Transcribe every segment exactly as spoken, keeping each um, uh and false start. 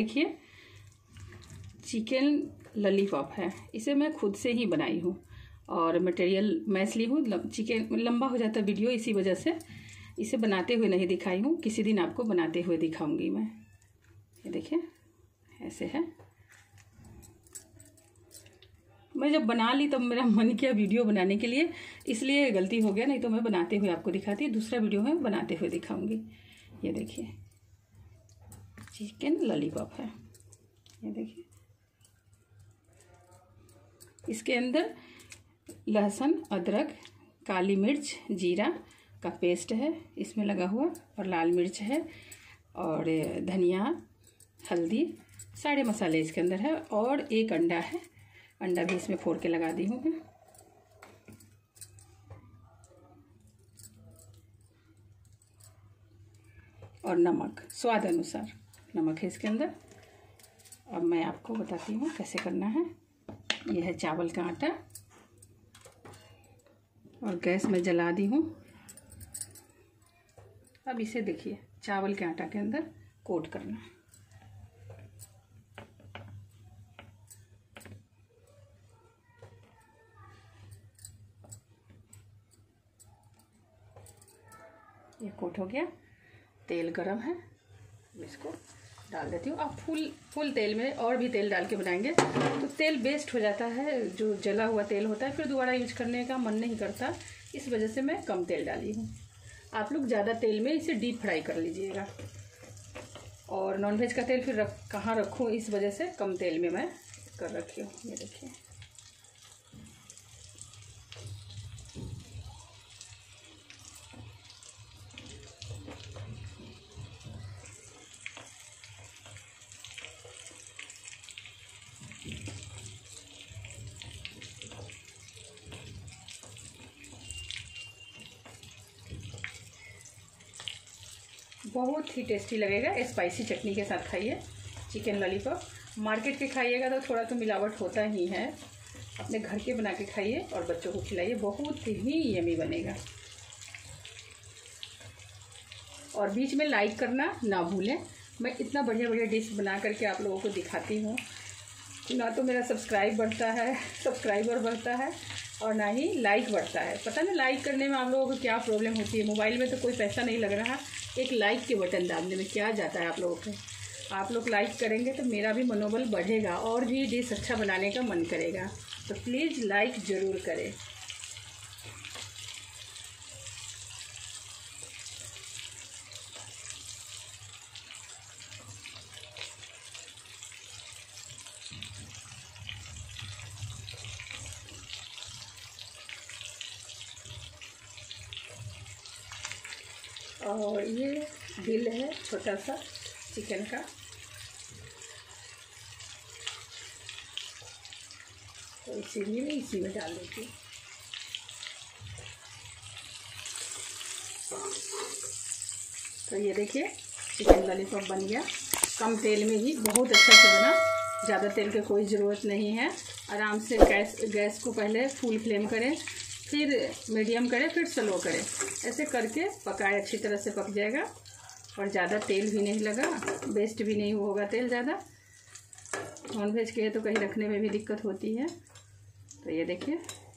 देखिए chicken lollipop है, इसे मैं खुद से ही बनाई हूँ और मटेरियल मैच ली हूँ। चिकन लंबा हो जाता वीडियो, इसी वजह से इसे बनाते हुए नहीं दिखाई हूँ। किसी दिन आपको बनाते हुए दिखाऊंगी मैं। ये देखिए ऐसे है। मैं जब बना ली तब मेरा मन किया वीडियो बनाने के लिए, इसलिए गलती हो गया, नहीं तो मैं बनाते हुए आपको दिखाती। दूसरा वीडियो में बनाते हुए दिखाऊंगी। ये देखिए चिकन लॉलीपॉप है। ये देखिए इसके अंदर लहसुन, अदरक, काली मिर्च, जीरा का पेस्ट है इसमें लगा हुआ, और लाल मिर्च है और धनिया, हल्दी, सारे मसाले इसके अंदर है, और एक अंडा है। अंडा भी इसमें फोड़ के लगा दी हूँ मैं। और नमक स्वाद अनुसार नमक है इसके अंदर। अब मैं आपको बताती हूँ कैसे करना है। यह है चावल का आटा और गैस में जला दी हूँ। अब इसे देखिए चावल के आटा के अंदर कोट करना है। ये कोट हो गया। तेल गरम है, इसको डाल देती हूँ। आप फुल फुल तेल में और भी तेल डाल के बनाएंगे तो तेल वेस्ट हो जाता है, जो जला हुआ तेल होता है, फिर दोबारा यूज करने का मन नहीं करता। इस वजह से मैं कम तेल डाली हूँ। आप लोग ज़्यादा तेल में इसे डीप फ्राई कर लीजिएगा। और नॉनवेज का तेल फिर रख कहाँ रखूँ, इस वजह से कम तेल में मैं कर रखी हूँ। ये देखिए बहुत ही टेस्टी लगेगा। स्पाइसी चटनी के साथ खाइए चिकन लॉलीपॉप। मार्केट के खाइएगा तो थोड़ा तो मिलावट होता ही है। अपने घर के बना के खाइए और बच्चों को खिलाइए, बहुत ही यमी बनेगा। और बीच में लाइक करना ना भूलें। मैं इतना बढ़िया बढ़िया डिश बना करके आप लोगों को दिखाती हूँ, ना तो मेरा सब्सक्राइब बढ़ता है सब्सक्राइबर बढ़ता है और ना ही लाइक बढ़ता है। पता नहीं लाइक करने में आप लोगों को क्या प्रॉब्लम होती है। मोबाइल में तो कोई पैसा नहीं लग रहा, एक लाइक के बटन दाबने में क्या जाता है आप लोगों को। आप लोग लाइक करेंगे तो मेरा भी मनोबल बढ़ेगा और भी डिश अच्छा बनाने का मन करेगा। तो प्लीज़ लाइक ज़रूर करें। और ये दिल है छोटा सा चिकन का, तो इसीलिए मैं इसी में डाल देती हूँ। तो ये देखिए चिकन लॉलीपॉप बन गया। कम तेल में ही बहुत अच्छा से बना, ज़्यादा तेल की कोई ज़रूरत नहीं है। आराम से गैस गैस को पहले फुल फ्लेम करें, फिर मीडियम करें, फिर स्लो करें। ऐसे करके पकाए, अच्छी तरह से पक जाएगा। और ज़्यादा तेल भी नहीं लगा, वेस्ट भी नहीं होगा तेल ज़्यादा। नॉनवेज के है तो कहीं रखने में भी दिक्कत होती है। तो ये देखिए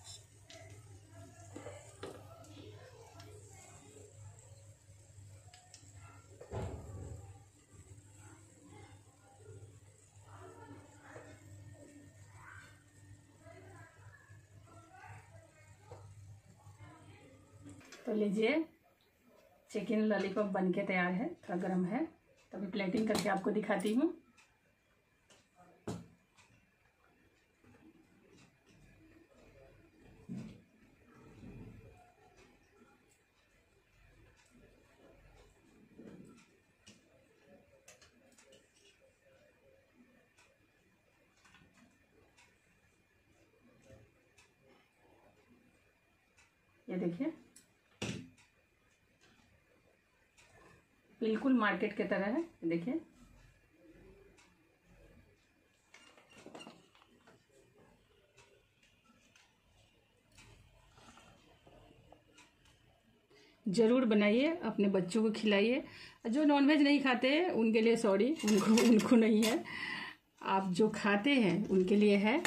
तो लीजिए चिकन लॉलीपॉप बन के तैयार है। थोड़ा गर्म है तो अभी प्लेटिंग करके आपको दिखाती हूँ। ये देखिए बिल्कुल मार्केट की तरह है। देखिए ज़रूर बनाइए, अपने बच्चों को खिलाइए। जो नॉनवेज नहीं खाते हैं उनके लिए सॉरी, उनको उनको नहीं है, आप जो खाते हैं उनके लिए है।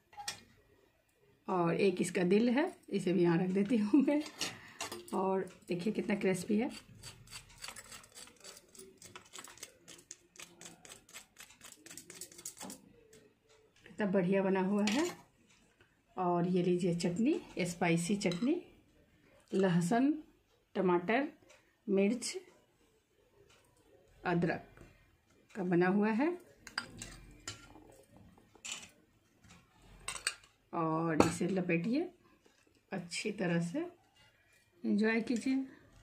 और एक इसका दिल है, इसे भी यहाँ रख देती हूँ मैं। और देखिए कितना क्रिस्पी है। कितना बढ़िया बना हुआ है। और ये लीजिए चटनी, स्पाइसी चटनी, लहसुन, टमाटर, मिर्च, अदरक का बना हुआ है। और इसे लपेटिए, अच्छी तरह से एंजॉय कीजिए।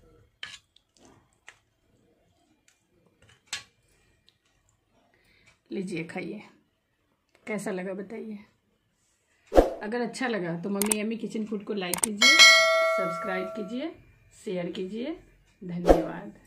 लीजिए खाइए, कैसा लगा बताइए। अगर अच्छा लगा तो मम्मी यम्मी किचन फूड को लाइक कीजिए, सब्सक्राइब कीजिए, शेयर कीजिए। धन्यवाद।